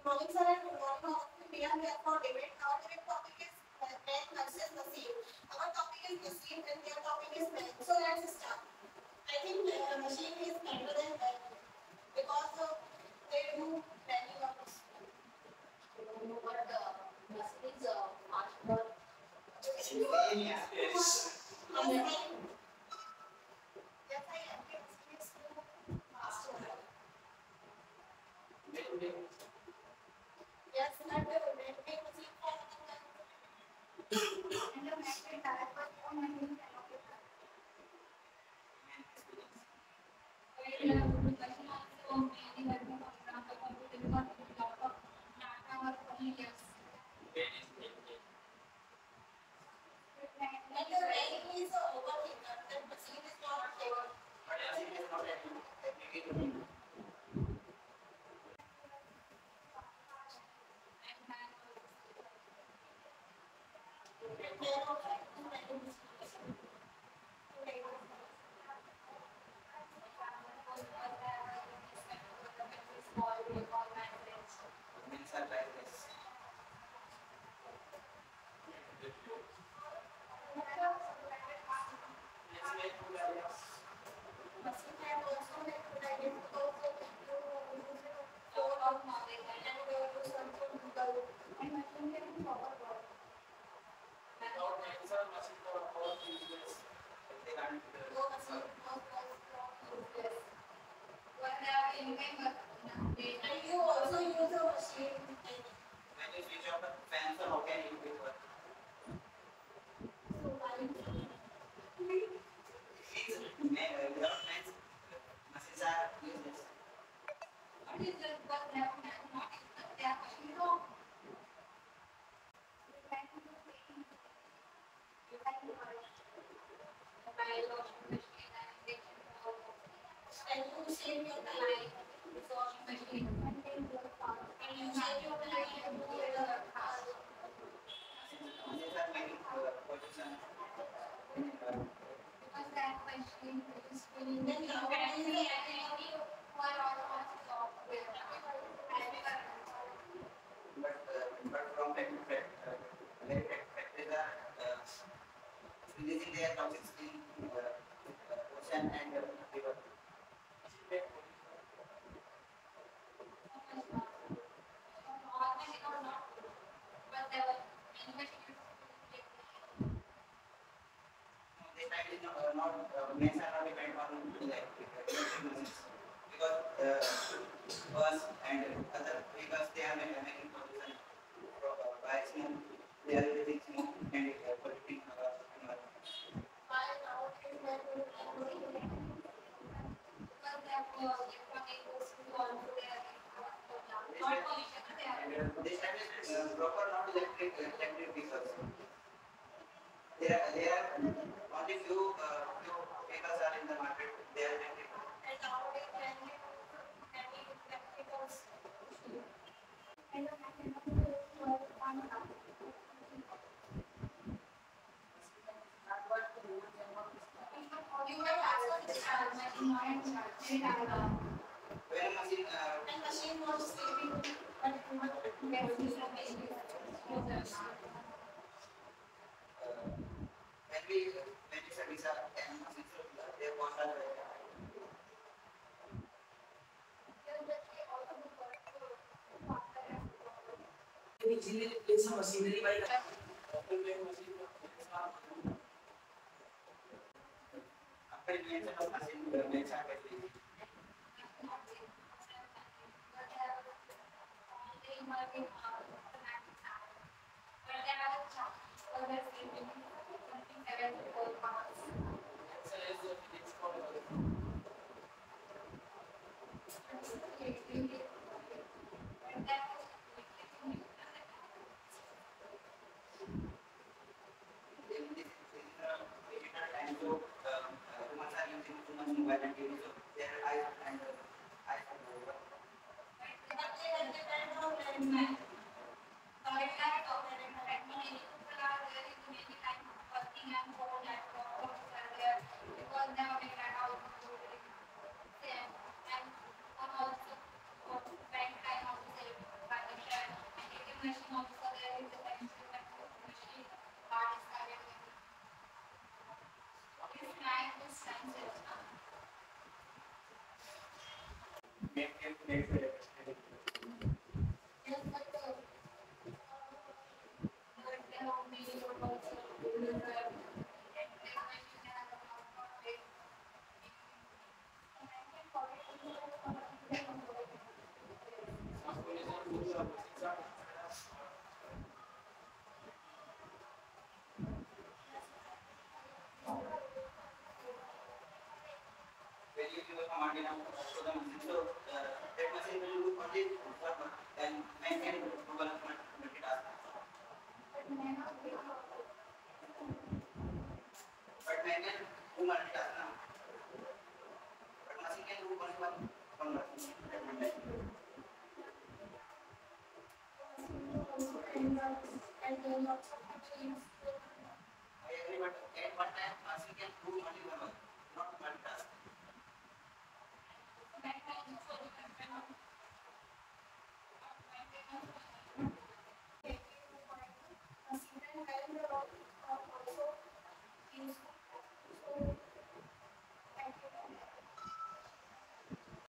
Morning, sir, and good morning, all of you. We are here for debate. Our debate topic is man versus machine. Our topic is machine, and their topic is man. So let's start. I think machine is better than man because they do many works. You know what? Machine is faster. Yes. Yes, I agree. Machine is faster. Yes, and man machine for and the man type of machine cannot be and the ranking is overthinker. That machine is not able. Machine is not able. And man also means are like this. Machine can also make good ideas because you use it for our knowledge and you search on Google and machine can be forward work. Without answer, machine for all useless. They can't. No machine was useless. What they are remember. And you also use a machine. When you switch off the fan, so how can you do it? So why? Without fans, machines are useless. What is just what they are not they are machine wrong. And you save your time. Washing machine. And you save your time to do the task. Machines are making pollution. Because that machine is filling the activity for all software. But from factories are releasing their toxins in ocean and river. This time is not mens are not depend on electric machines because bus and other vehicles they are making pollution by smoke. They are releasing smoke and polluting environment. Why nowadays they are doing because they have electronic goes to all their not pollution. This time is proper not electric vehicles. There are only few vehicles are in the market. They are electric. And nowadays many electricals. And the you have also discharge machine when a machine and machine was sleeping but human gets when we service our and machines they want to engineer is a machinery by after invention of machine makes our Yes, but how many or also when you give a command in a show the machine, so that machine will do only one work and man can do one multitask. But man can do multitask now. But machine can do only one work at one time. and lots of machines. I agree, but at one time machine can do only one work.